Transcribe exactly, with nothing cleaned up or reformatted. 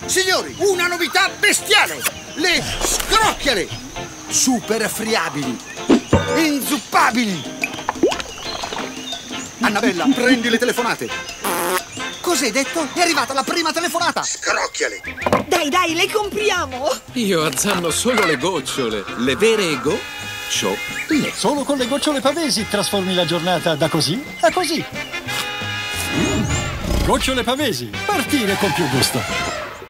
Signori, una novità bestiale! Le scrocchiale! Super friabili! Inzuppabili! Annabella, prendi le telefonate! Cos'hai detto? È arrivata la prima telefonata! Scrocchiale! Dai, dai, le compriamo! Io azzanno solo le gocciole. Le vere gocciole. Solo con le gocciole Pavesi trasformi la giornata da così a così. Mm. Gocciole Pavesi, partire con più gusto.